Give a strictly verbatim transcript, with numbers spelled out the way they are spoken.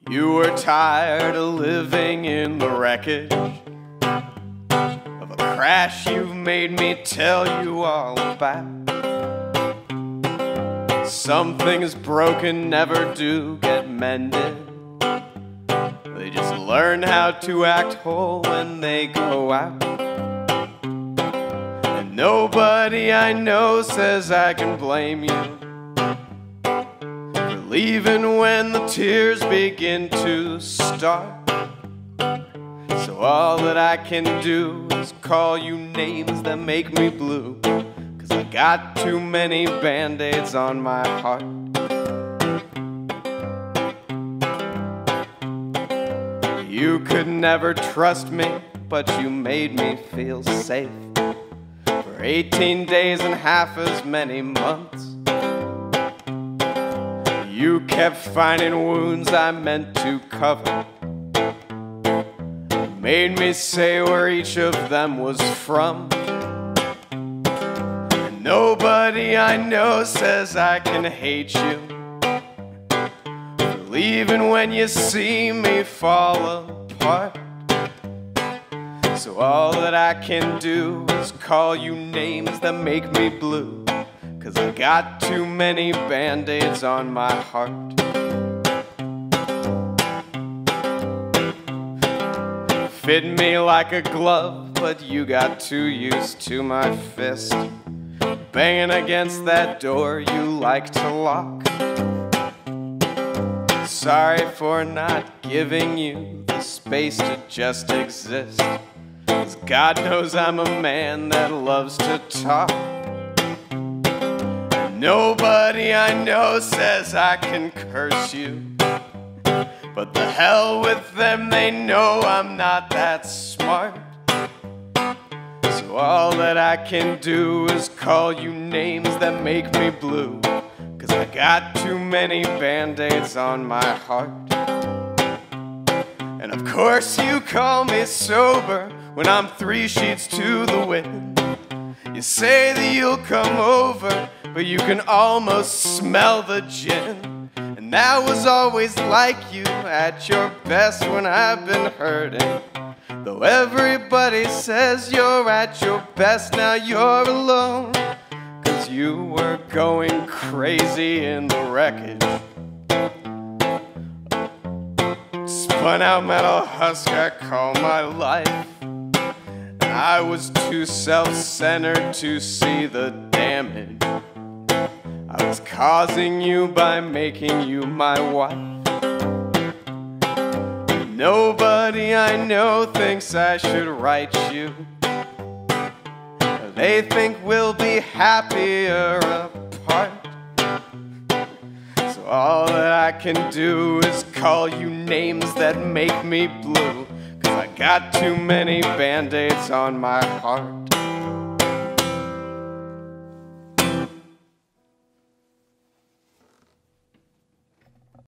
You were tired of living in the wreckage of a crash you've made me tell you all about. Some things broken never do get mended. They just learn how to act whole when they go out. And nobody I know says I can blame you for leaving when the tears begin to start. So all that I can do is call you names that make me blue, 'cause I got too many band-aids on my heart. You could never trust me, but you made me feel safe for eighteen days and half as many months. You kept finding wounds I meant to cover, made me say where each of them was from. And nobody I know says I can hate you for leaving when you see me fall apart. So all that I can do is call you names that make me blue, 'cause I got too many band-aids on my heart. Fit me like a glove, but you got too used to my fist banging against that door you like to lock. Sorry for not giving you the space to just exist, 'cause God knows I'm a man that loves to talk. Nobody I know says I can curse you, but the hell with them, they know I'm not that smart. So all that I can do is call you names that make me blue, 'cause I got too many band-aids on my heart. And of course you call me sober when I'm three sheets to the wind. You say that you'll come over, but you can almost smell the gin. And that was always like you, at your best when I've been hurting. Though everybody says you're at your best, now you're alone, 'cause you were going crazy in the wreckage. Spun out metal husk I call my life. I was too self-centered to see the damage I was causing you by making you my wife. Nobody I know thinks I should write you. They think we'll be happier apart. So all that I can do is call you names that make me blue, 'cause I got too many band-aids on my heart.